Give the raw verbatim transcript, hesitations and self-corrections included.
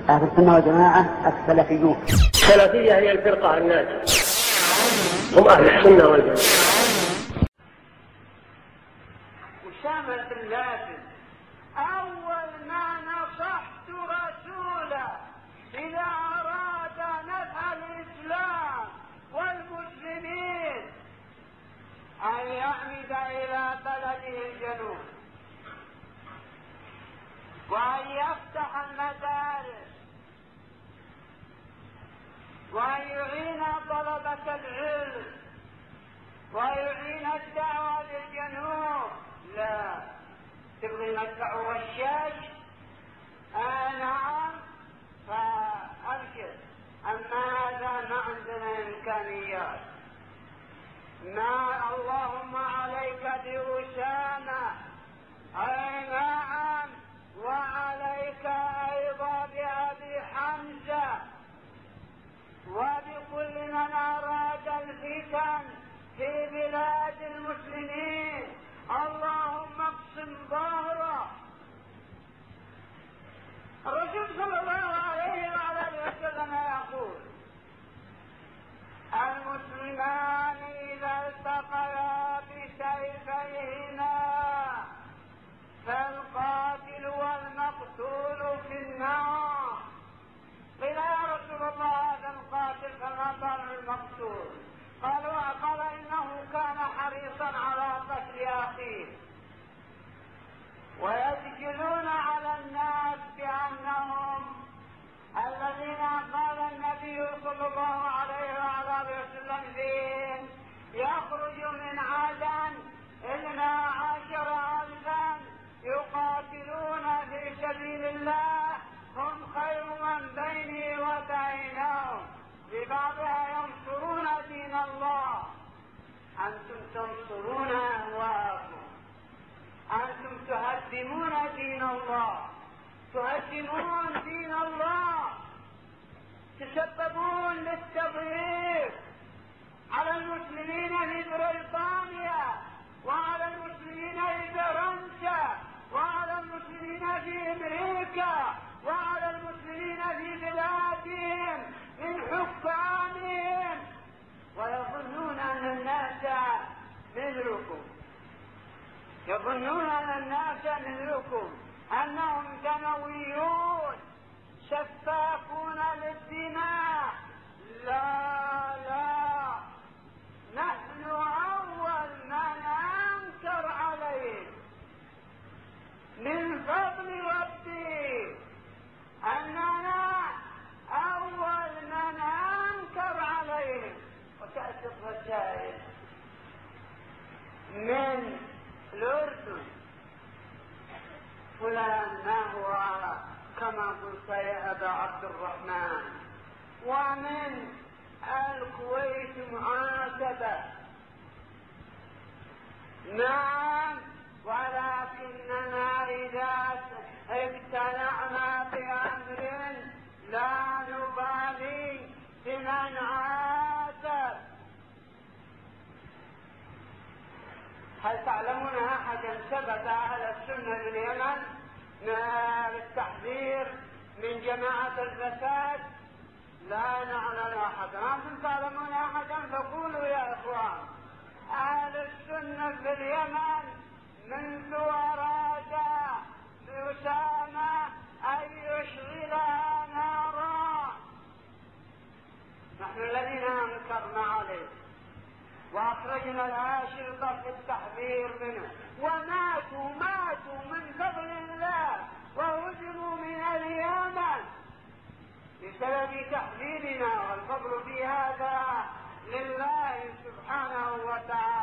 أهل السنة والجماعة السلفيون. السلفية هي الفرقة الناجية، هم أهل السنة والجماعة. أسامة بن لادن أول ما نصحت رسولا إذا أراد نفع الإسلام والمسلمين أن يعمد إلى بلده الجنوب وأن يفتح المدارس وأن يعين طلبة العلم ويعين الدعوة للجنوب. لا تبغي مدفع رشاش؟ آه نعم فأبشر، أما هذا ما عندنا إمكانيات. ما اللهم عليك بأسامة، أي نعم، وعليك أيضا بأبي حمزة وبكل من أراد الفتن في بلاد المسلمين. اللهم اقسم ظهره. الرسول صلى الله عليه وعلى اله وسلم يقول: المسلمان إذا التقيا بسيفيهما فالقاتل والمقتول في النار. قيل: يا رسول الله هذا القاتل فما بال المقتول؟ قالوا: قال إنه كان حريصا على قتل أخيه. ويسجلون على الناس بأنهم الذين قال النبي صلى الله عليه وعلى اله وسلم فيهم: يخرج من عدن اثنا عشر ألفا يقاتلون في سبيل الله هم خير من بيني وبينهم، ببعضها ينصرون دين الله. أنتم تنصرون أهواءكم، أنتم تهدمون دين الله، تهدمون دين الله، تسببون للتضييق على المسلمين في بريطانيا وعلى المسلمين في فرنسا وعلى المسلمين في أمريكا وعلى المسلمين في بلادهم من حكامهم، ويظنون أن الناس مثلكم، يظنون أن الناس مثلكم، أنهم دمويون سفاكون للدماء. لا لا، نحن أول من أنكر عليه من فضل ربي أننا أول من أنكر عليه. وتأتي الرسائل من الأردن: فلان ما هو كما قلت يا أبا عبد الرحمن، ومن الكويت معاتبة. نعم، ولكننا إذا ابتلعنا بأمر لا نبالي بمن عاتب. هل تعلمون أحدا ثبت على السنة باليمن بالتحذير من جماعة الفساد؟ لا نعلم أحدا. أنتم تعلمون أحدا فقولوا يا إخوان. أهل السنة في اليمن منذ أراد أسامة أن يشغلها نارا، نحن الذين أنكرنا عليه وأخرجنا الأشرطة في التحذير منه، وماتوا ماتوا من فضل الله وهزموا من اليمن بسبب تحذيرنا، والفضل في هذا لله سبحانه وتعالى.